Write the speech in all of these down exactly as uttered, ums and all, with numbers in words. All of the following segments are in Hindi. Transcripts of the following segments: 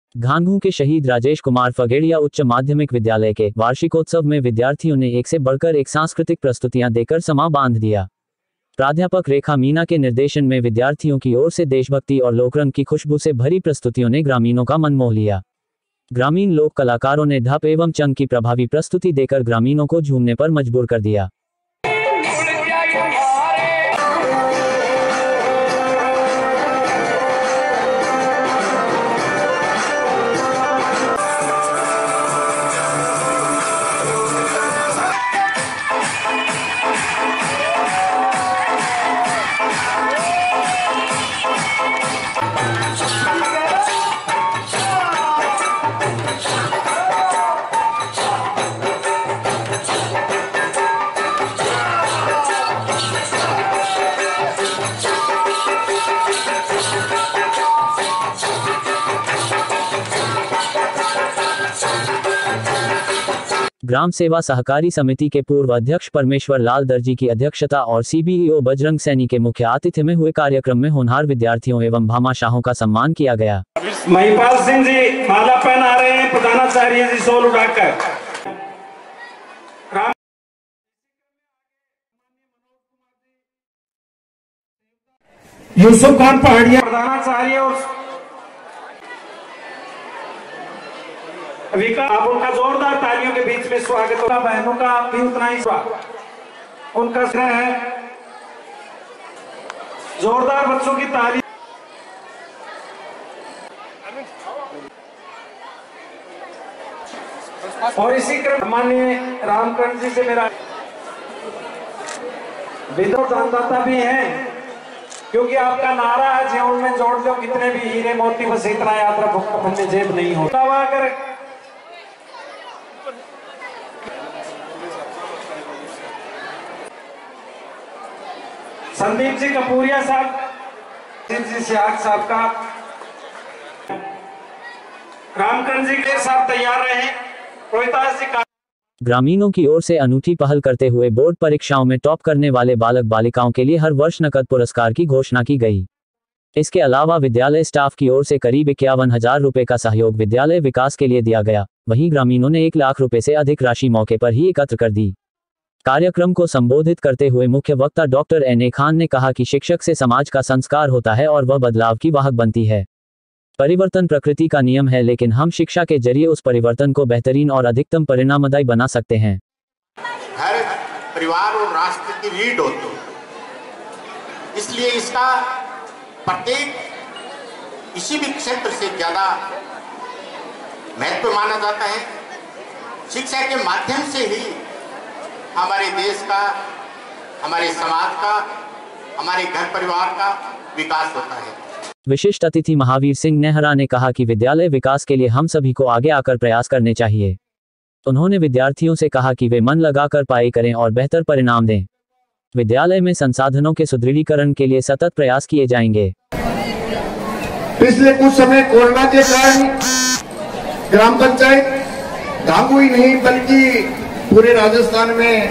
घांगू के शहीद राजेश कुमार फगेड़िया उच्च माध्यमिक विद्यालय के वार्षिकोत्सव में विद्यार्थियों ने एक से बढ़कर एक सांस्कृतिक प्रस्तुतियां देकर समा बांध दिया। प्राध्यापक रेखा मीना के निर्देशन में विद्यार्थियों की ओर से देशभक्ति और लोकरंग की खुशबू से भरी प्रस्तुतियों ने ग्रामीणों का मन मोह लिया। ग्रामीण लोक कलाकारों ने ढप एवं चंग की प्रभावी प्रस्तुति देकर ग्रामीणों को झूमने पर मजबूर कर दिया। ग्राम सेवा सहकारी समिति के पूर्व अध्यक्ष परमेश्वर लाल दर्जी की अध्यक्षता और सीबीईओ बजरंग सैनी के मुख्य आतिथ्य में हुए कार्यक्रम में होनहार विद्यार्थियों एवं भामाशाहों का सम्मान किया गया। महिपाल सिंह जी माला पहना रहे हैं, प्रधानाचार्य जी सोल उठाकर। यूसुफ खान पहाड़िया प्रधानाचार्य और विकास, आप उनका जोरदार तालियों के बीच में स्वागत होगा। बहनों का भी उतना ही स्वागत उनका है, जोरदार बच्चों की ताली। और इसी क्रम माननीय रामकरण जी से मेरा विद्युत दानदाता भी हैं, क्योंकि आपका नारा है जीवन में जोड़ लो कितने भी हीरे मोती, बस इतना यात्रा भुक्त अपने जेब नहीं होता। अगर संदीप जी कपूरिया साहब, जी सियाग साहब का, रामकरण जी के साथ तैयार रहे। रोहितास जी का ग्रामीणों की ओर से अनूठी पहल करते हुए बोर्ड परीक्षाओं में टॉप करने वाले बालक बालिकाओं के लिए हर वर्ष नकद पुरस्कार की घोषणा की गई। इसके अलावा विद्यालय स्टाफ की ओर से करीब इक्यावन हजार रुपए का सहयोग विद्यालय विकास के लिए दिया गया। वहीं ग्रामीणों ने एक लाख रुपए से अधिक राशि मौके पर ही एकत्र कर दी। कार्यक्रम को संबोधित करते हुए मुख्य वक्ता डॉक्टर एन ए खान ने कहा कि शिक्षक से समाज का संस्कार होता है और वह बदलाव की वाहक बनती है। परिवर्तन प्रकृति का नियम है, लेकिन हम शिक्षा के जरिए उस परिवर्तन को बेहतरीन और अधिकतम परिणामदायी बना सकते हैं। हर परिवार और राष्ट्र की रीढ़ होती है, इसलिए इसका प्रत्येक किसी भी क्षेत्र से ज्यादा महत्व माना जाता है। शिक्षा के माध्यम से ही हमारे देश का, हमारे समाज का, हमारे घर परिवार का विकास होता है। विशिष्ट अतिथि महावीर सिंह नेहरा ने कहा कि विद्यालय विकास के लिए हम सभी को आगे आकर प्रयास करने चाहिए। उन्होंने विद्यार्थियों से कहा कि वे मन लगाकर पढ़ाई करें और बेहतर परिणाम दें। विद्यालय में संसाधनों के सुदृढ़ीकरण के लिए सतत प्रयास किए जाएंगे। पिछले कुछ समय कोरोना के कारण ग्राम पंचायत घांगू ही नहीं बल्कि पूरे राजस्थान में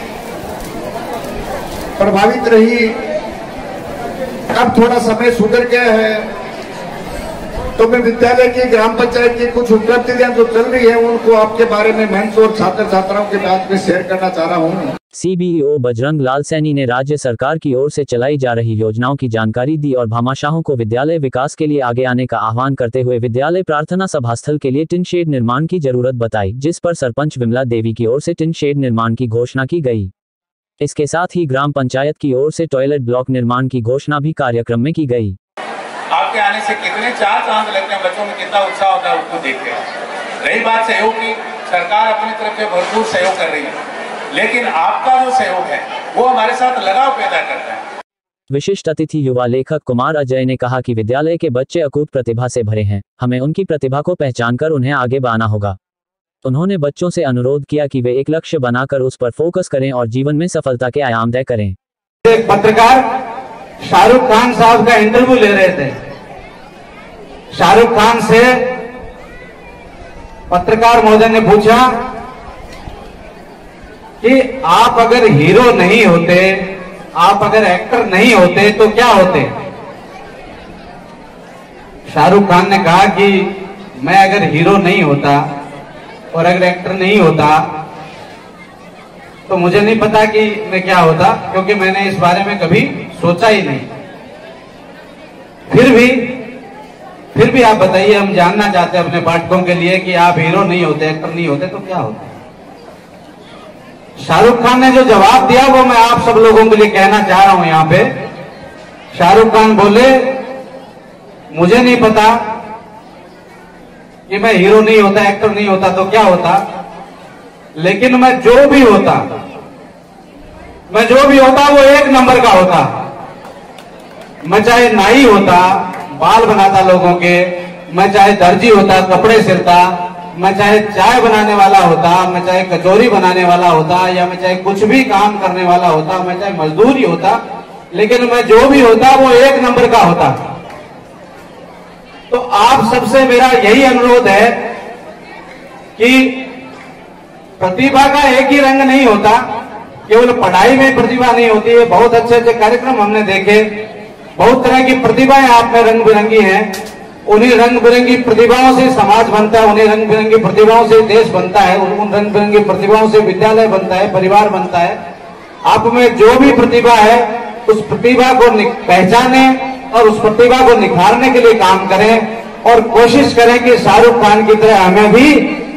प्रभावित रही। अब थोड़ा समय सुधर गया है, तो मैं विद्यालय की, ग्राम पंचायत की कुछ उपलब्धियां जो चल रही है उनको आपके बारे में मंच और छात्र छात्राओं के बीच में शेयर करना चाह रहा हूं। सीबीईओ बजरंग लाल सैनी ने राज्य सरकार की ओर से चलाई जा रही योजनाओं की जानकारी दी और भामाशाहों को विद्यालय विकास के लिए आगे आने का आह्वान करते हुए विद्यालय प्रार्थना सभा स्थल के लिए टिन शेड निर्माण की जरूरत बताई, जिस पर सरपंच विमला देवी की ओर से टिन शेड निर्माण की घोषणा की गई। इसके साथ ही ग्राम पंचायत की ओर से टॉयलेट ब्लॉक निर्माण की घोषणा भी कार्यक्रम में की गई। आपके आने से कितने चार चांद लगते हैं, बच्चों में कितना उत्साह होता है उसको देख के। रही बात सहयोग की, सरकार अपनी तरफ से भरपूर सहयोग कर रही है, लेकिन आपका जो सहयोग है वो हमारे साथ लगाव पैदा करता है। विशिष्ट अतिथि युवा लेखक कुमार अजय ने कहा कि विद्यालय के बच्चे अकूत प्रतिभा से भरे हैं, हमें उनकी प्रतिभा को पहचानकर उन्हें आगे बढ़ाना होगा। उन्होंने बच्चों से अनुरोध किया कि वे एक लक्ष्य बनाकर उस पर फोकस करें और जीवन में सफलता के आयाम तय करें। एक पत्रकार शाहरुख खान साहब का इंटरव्यू ले रहे थे। शाहरुख खान से पत्रकार महोदय ने पूछा कि आप अगर हीरो नहीं होते, आप अगर एक्टर नहीं होते तो क्या होते? शाहरुख खान ने कहा कि मैं अगर हीरो नहीं होता और अगर एक्टर नहीं होता तो मुझे नहीं पता कि मैं क्या होता, क्योंकि मैंने इस बारे में कभी सोचा ही नहीं। फिर भी फिर भी आप बताइए, हम जानना चाहते हैं अपने पाठकों के लिए कि आप हीरो नहीं होते, एक्टर नहीं होते तो क्या होता। शाहरुख खान ने जो जवाब दिया वो मैं आप सब लोगों के लिए कहना चाह रहा हूं यहां पे। शाहरुख खान बोले, मुझे नहीं पता कि मैं हीरो नहीं होता, एक्टर नहीं होता तो क्या होता, लेकिन मैं जो भी होता मैं जो भी होता वो एक नंबर का होता। मैं चाहे नाई होता, बाल बनाता लोगों के, मैं चाहे दर्जी होता, कपड़े सिलता, मैं चाहे चाय बनाने वाला होता, मैं चाहे कचौरी बनाने वाला होता, या मैं चाहे कुछ भी काम करने वाला होता, मैं चाहे मजदूर ही होता, लेकिन मैं जो भी होता वो एक नंबर का होता। तो आप सबसे मेरा यही अनुरोध है कि प्रतिभा का एक ही रंग नहीं होता, केवल पढ़ाई में प्रतिभा नहीं होती है। बहुत अच्छे अच्छे कार्यक्रम हमने देखे, बहुत तरह की प्रतिभाएं आप में रंग बिरंगी हैं। उन्हीं रंग बिरंगी प्रतिभाओं से समाज बनता है, उन्हीं रंग बिरंगी प्रतिभाओं से देश बनता है, उन रंग बिरंगी प्रतिभाओं से विद्यालय बनता है, परिवार बनता है। आप में जो भी प्रतिभा है उस प्रतिभा को पहचाने और उस प्रतिभा को निखारने के लिए काम करें और कोशिश करें कि शाहरुख खान की तरह हमें भी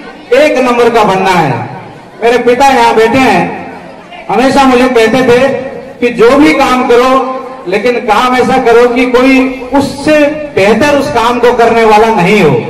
एक नंबर का बनना है। मेरे पिता यहाँ बैठे हैं, हमेशा मुझे कहते थे कि जो भी काम करो लेकिन काम ऐसा करो कि कोई उससे बेहतर उस काम को करने वाला नहीं हो।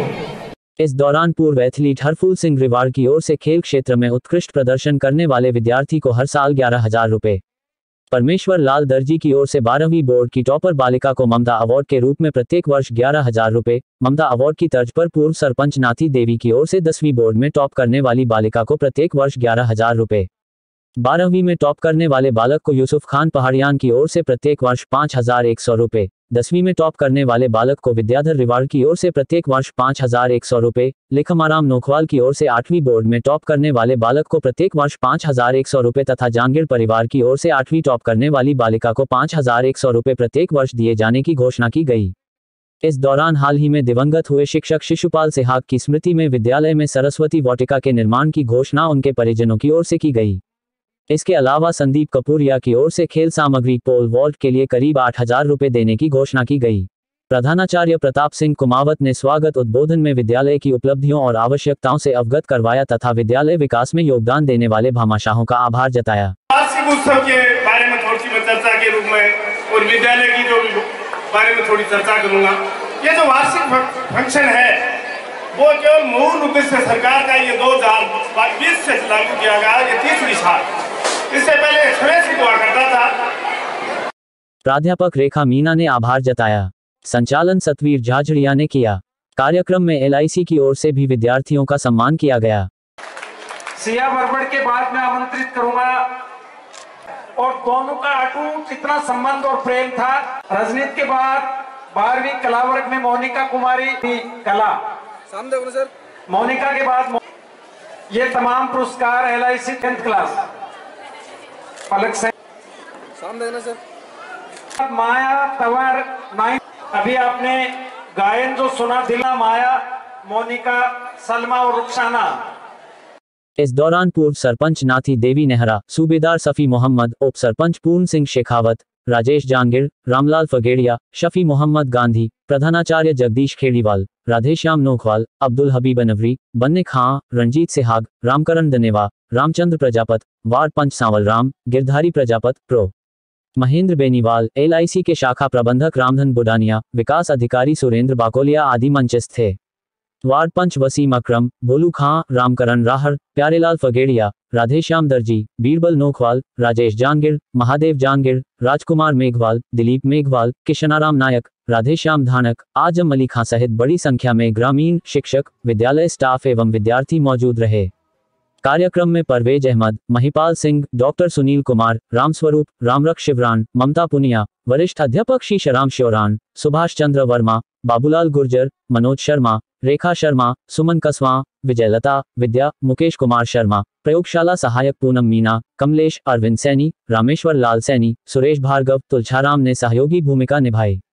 इस दौरान पूर्व एथलीट हरफूल सिंह रिवाड़ की ओर से खेल क्षेत्र में उत्कृष्ट प्रदर्शन करने वाले विद्यार्थी को हर साल ग्यारह हजार रुपए, परमेश्वर लाल दर्जी की ओर से बारहवीं बोर्ड की टॉपर बालिका को ममता अवार्ड के रूप में प्रत्येक वर्ष ग्यारह हजार रुपए, ममता अवार्ड की तर्ज पर पूर्व सरपंच नाथी देवी की ओर से दसवीं बोर्ड में टॉप करने वाली बालिका को प्रत्येक वर्ष ग्यारह हजार रुपए, बारहवीं में टॉप करने वाले बालक को यूसुफ खान पहाड़ियान की ओर से प्रत्येक वर्ष पाँच हजार एक सौ रुपए, दसवीं में टॉप करने वाले बालक को विद्याधर रिवाड़ की ओर से प्रत्येक वर्ष पाँच हजार एक सौ रुपए, लेखमाराम नोखवाल की ओर से आठवीं बोर्ड में टॉप करने वाले बालक को प्रत्येक वर्ष पाँच हजार एक सौ रुपए तथा जांगीर परिवार की ओर से आठवीं टॉप करने वाली बालिका को पाँच हजार एक सौ रुपए प्रत्येक वर्ष दिए जाने की घोषणा की गई। इस दौरान हाल ही में दिवंगत हुए शिक्षक शिशुपाल सेहाग की स्मृति में विद्यालय में सरस्वती वाटिका के निर्माण की घोषणा उनके परिजनों की ओर से की गई। इसके अलावा संदीप कपूरिया की ओर से खेल सामग्री पोल वॉल्ट के लिए करीब आठ हजार रुपए देने की घोषणा की गई। प्रधानाचार्य प्रताप सिंह कुमावत ने स्वागत उद्बोधन में विद्यालय की उपलब्धियों और आवश्यकताओं से अवगत करवाया तथा विद्यालय विकास में योगदान देने वाले भामाशाहों का आभार जताया। वार्षिक उत्सव के बारे में थोड़ी सी मैं चर्चा के रूप में और विद्यालय की जो बारे में थोड़ी चर्चा करूंगा। ये जो वार्षिक फंक्शन है वो केवल मूल उद्देश्य सरकार का ये दो हजार बीस से लागू किया गया, ये तीसरी साल, इससे पहले स्वदेशी हुआ करता था। प्राध्यापक रेखा मीना ने आभार जताया। संचालन सतवीर झाझड़िया ने किया। कार्यक्रम में एल आई सी की ओर से भी विद्यार्थियों का सम्मान किया गया। सिया बरबड़ के बाद मैं आमंत्रित करूंगा और दोनों का अटूट इतना संबंध और प्रेम था। रजनीत के बाद बारहवीं कला वर्ग में मोनिका कुमारी थी, कला सामने सर। मोनिका के बाद ये तमाम पुरस्कार L I C tenth class Palak से सामने सर। माया तंवर नाइन्थ। अभी आपने गायन जो सुना, दिला, माया, मोनिका, सलमा और रुखसाना। इस दौरान पूर्व सरपंच नाथी देवी नेहरा, सूबेदार सफी मोहम्मद, उप सरपंच पूर्ण सिंह शेखावत, राजेश जांगिर, रामलाल फगेड़िया, शफी मोहम्मद गांधी, प्रधानाचार्य जगदीश खेड़ीवाल, राधेश्याम नोखवाल, अब्दुल हबीब अनवरी, बन्ने खां, रंजीत सेहाग, रामकरण दनेवा, रामचंद्र प्रजापत, वार्ड पंच Sanwal Ram, Girdhari Prajapat, prof Mahendra Beniwal, L I C के शाखा प्रबंधक रामधन बुडानिया, विकास अधिकारी सुरेंद्र बाकोलिया आदि मंचस्थ थे। वार्ड पंच वसीम अकरम, भोलू खां, रामकरण राहर, प्यारेलाल फगेड़िया, राधेश्याम दर्जी, बीरबल नोखवाल, राजेश जांगिर, महादेव जांगिर, राजकुमार मेघवाल, दिलीप मेघवाल, किशनाराम नायक, राधेश्याम धानक, आजम अली खां सहित बड़ी संख्या में ग्रामीण, शिक्षक, विद्यालय स्टाफ एवं विद्यार्थी मौजूद रहे। कार्यक्रम में परवेज अहमद, महिपाल सिंह, डॉक्टर सुनील कुमार, रामस्वरूप, रामरख शिवरान, ममता पुनिया, वरिष्ठ अध्यापक शीशराम श्योरान, सुभाष चंद्र वर्मा, बाबूलाल गुर्जर, मनोज शर्मा, रेखा शर्मा, सुमन कसवा, विजयलता, विद्या, मुकेश कुमार शर्मा, प्रयोगशाला सहायक पूनम मीना, कमलेश, अरविंद सैनी, रामेश्वर लाल सैनी, सुरेश भार्गव, तुलछाराम ने सहयोगी भूमिका निभाई।